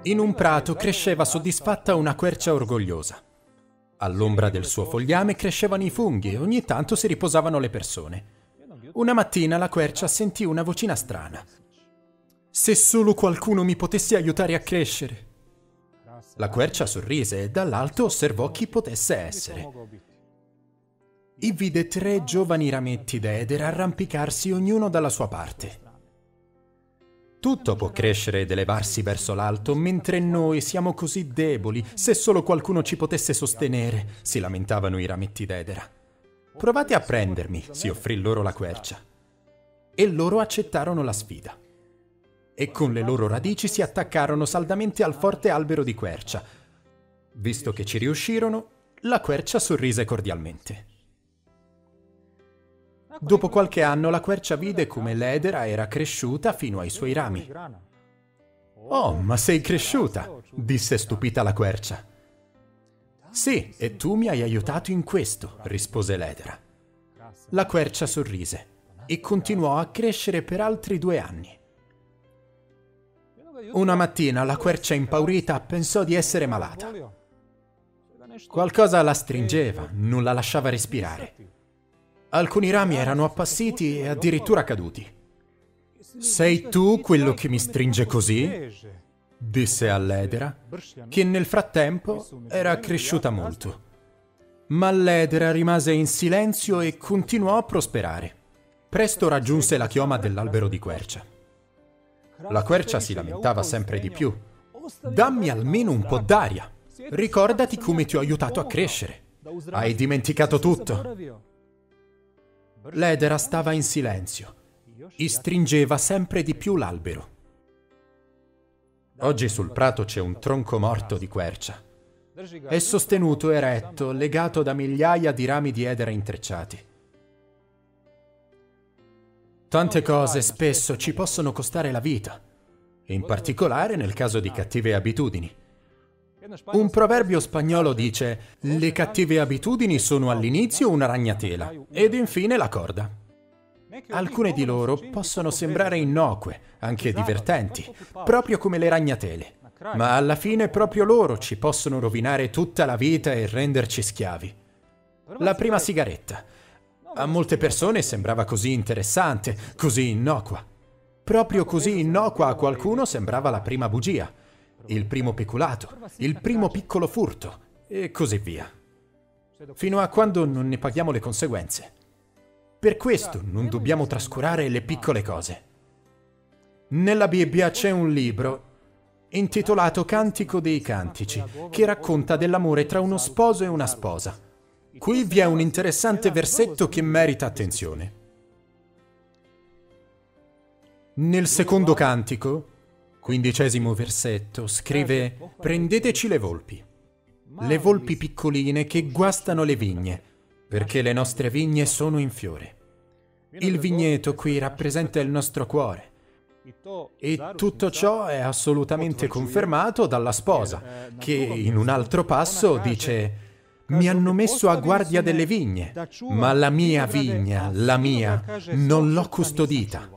In un prato cresceva soddisfatta una quercia orgogliosa. All'ombra del suo fogliame crescevano i funghi e ogni tanto si riposavano le persone. Una mattina la quercia sentì una vocina strana. «Se solo qualcuno mi potesse aiutare a crescere!» La quercia sorrise e dall'alto osservò chi potesse essere. E vide 3 giovani rametti d'edera arrampicarsi ognuno dalla sua parte. Tutto può crescere ed elevarsi verso l'alto, mentre noi siamo così deboli. Se solo qualcuno ci potesse sostenere, si lamentavano i rametti d'edera. Provate a prendermi, si offrì loro la quercia. E loro accettarono la sfida. E con le loro radici si attaccarono saldamente al forte albero di quercia. Visto che ci riuscirono, la quercia sorrise cordialmente. Dopo qualche anno la quercia vide come l'edera era cresciuta fino ai suoi rami. «Oh, ma sei cresciuta!» disse stupita la quercia. «Sì, e tu mi hai aiutato in questo», rispose l'edera. La quercia sorrise e continuò a crescere per altri 2 anni. Una mattina la quercia impaurita pensò di essere malata. Qualcosa la stringeva, non la lasciava respirare. Alcuni rami erano appassiti e addirittura caduti. «Sei tu quello che mi stringe così?» disse all'edera, che nel frattempo era cresciuta molto. Ma l'edera rimase in silenzio e continuò a prosperare. Presto raggiunse la chioma dell'albero di quercia. La quercia si lamentava sempre di più. «Dammi almeno un po' d'aria! Ricordati come ti ho aiutato a crescere! Hai dimenticato tutto!» L'edera stava in silenzio e stringeva sempre di più l'albero. Oggi sul prato c'è un tronco morto di quercia. È sostenuto eretto, legato da migliaia di rami di edera intrecciati. Tante cose spesso ci possono costare la vita, in particolare nel caso di cattive abitudini. Un proverbio spagnolo dice: «Le cattive abitudini sono all'inizio una ragnatela ed infine la corda». Alcune di loro possono sembrare innocue, anche divertenti, proprio come le ragnatele, ma alla fine proprio loro ci possono rovinare tutta la vita e renderci schiavi. La prima sigaretta. A molte persone sembrava così interessante, così innocua. Proprio così innocua a qualcuno sembrava la prima bugia, il primo peculato, il primo piccolo furto, e così via. Fino a quando non ne paghiamo le conseguenze. Per questo non dobbiamo trascurare le piccole cose. Nella Bibbia c'è un libro intitolato Cantico dei Cantici, che racconta dell'amore tra uno sposo e una sposa. Qui vi è un interessante versetto che merita attenzione. Nel secondo cantico, 15° versetto, scrive: «Prendeteci le volpi piccoline che guastano le vigne, perché le nostre vigne sono in fiore». Il vigneto qui rappresenta il nostro cuore. E tutto ciò è assolutamente confermato dalla sposa, che in un altro passo dice: «Mi hanno messo a guardia delle vigne, ma la mia vigna, la mia, non l'ho custodita».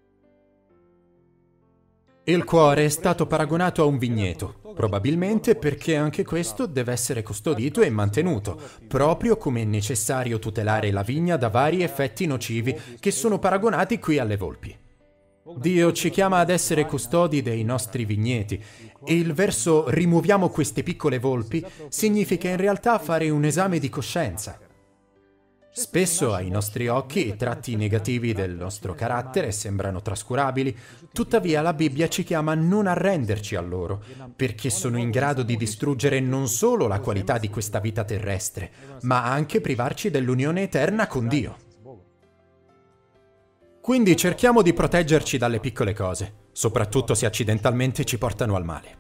Il cuore è stato paragonato a un vigneto, probabilmente perché anche questo deve essere custodito e mantenuto, proprio come è necessario tutelare la vigna da vari effetti nocivi che sono paragonati qui alle volpi. Dio ci chiama ad essere custodi dei nostri vigneti e il verso «rimuoviamo queste piccole volpi» significa in realtà fare un esame di coscienza. Spesso ai nostri occhi i tratti negativi del nostro carattere sembrano trascurabili, tuttavia la Bibbia ci chiama a non arrenderci a loro, perché sono in grado di distruggere non solo la qualità di questa vita terrestre, ma anche privarci dell'unione eterna con Dio. Quindi cerchiamo di proteggerci dalle piccole cose, soprattutto se accidentalmente ci portano al male.